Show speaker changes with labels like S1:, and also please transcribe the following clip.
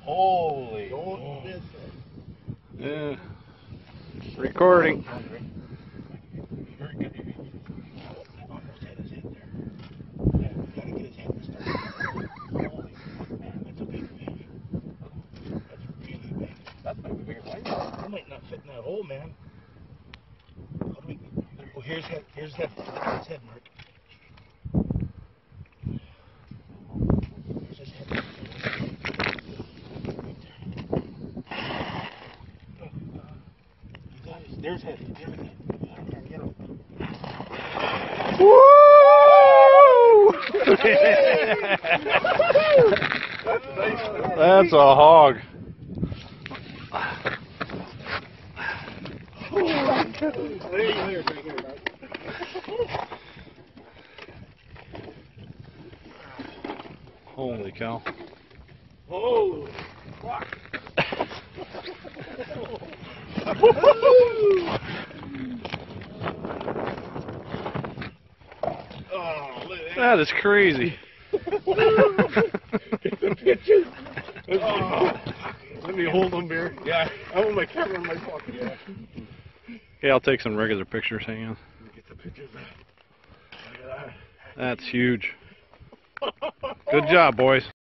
S1: Holy.
S2: Yeah. Recording.
S1: That might be bigger than that might not fit in that hole, man. How do we... Oh, here's head. Here's head. Here's head, Mark. Here's his head. There's head. There's head. Get him.
S2: Woo! That's a hog. Holy cow.
S1: Oh, fuck. Oh, look at that.
S2: That is crazy.
S1: Let me hold them here. Yeah, I want my camera in my pocket. Yeah.
S2: Yeah, I'll take some regular pictures. Hang on.
S1: Let me get the pictures back. Look at that.
S2: That's huge. Good job, boys.